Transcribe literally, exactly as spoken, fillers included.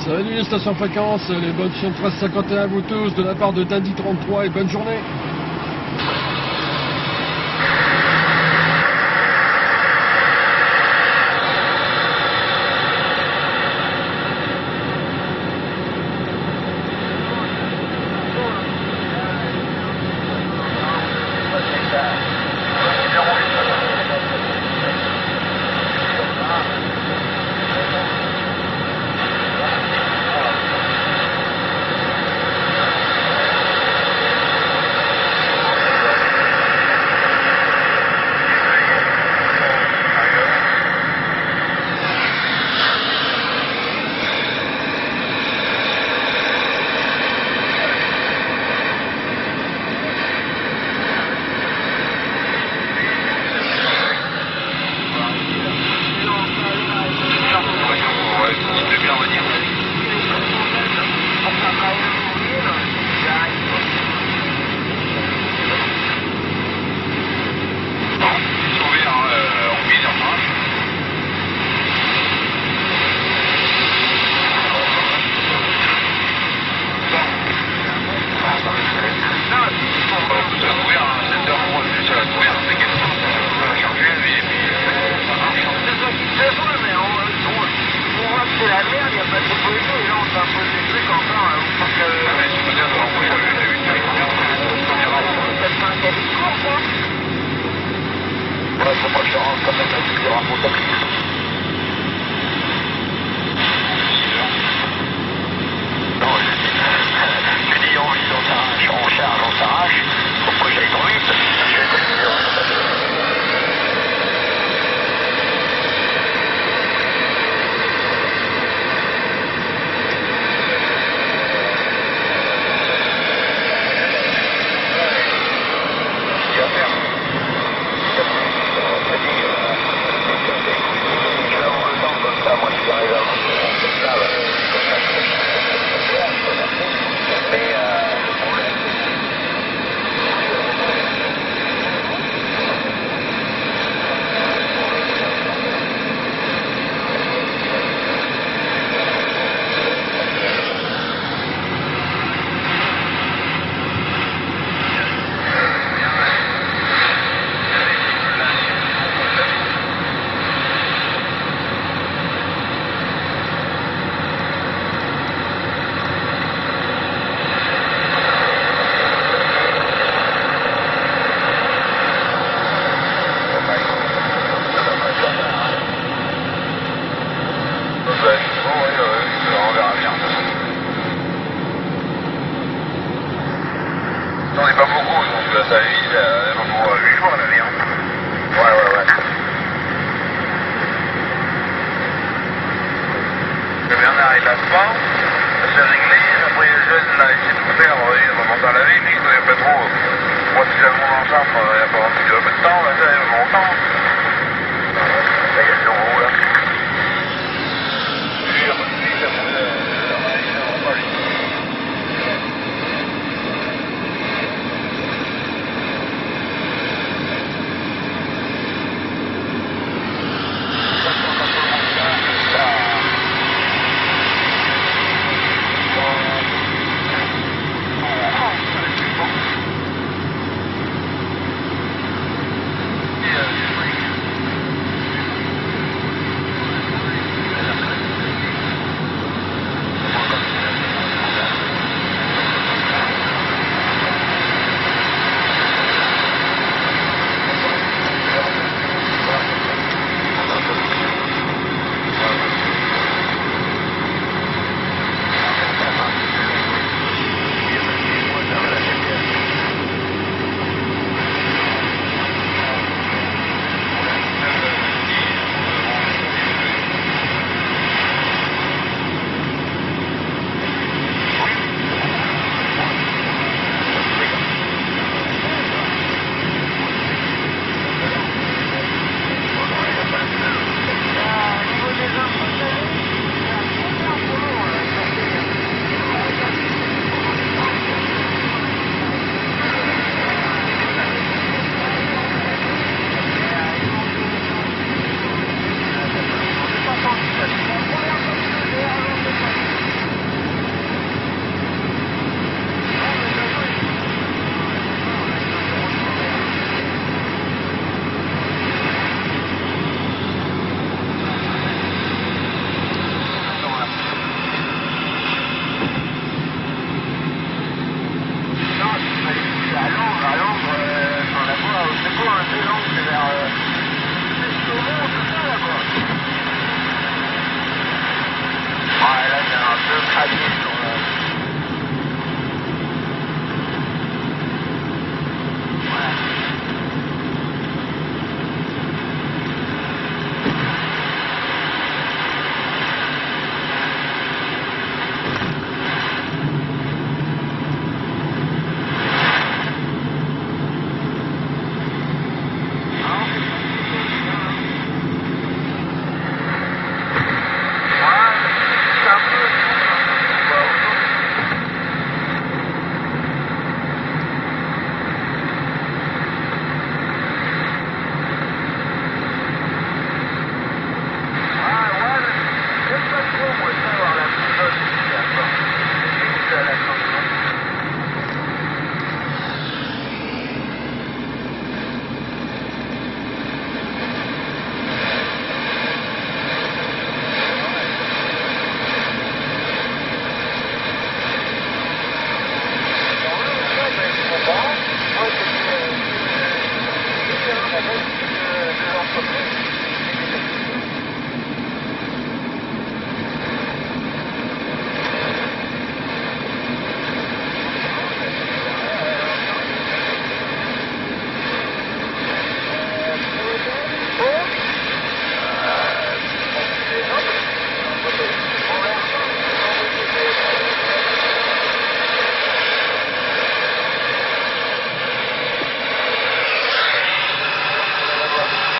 Salut station fréquence, les bonnes sur treize cinquante et un à vous tous de la part de Dandy trente-trois et bonne journée. On n'est pas beaucoup, donc là, ça vise à moment huit jours à l'avenir. Ouais, ouais, ouais. Le Bernard, il lave pas, ça s'est réglé, après le jeune, là, il sait tout faire, il va monter à laver, mais il connaît pas trop. Moi, si j'ai le monde en chambre, il n'y a pas un peu de temps, là, ça, il y a longtemps.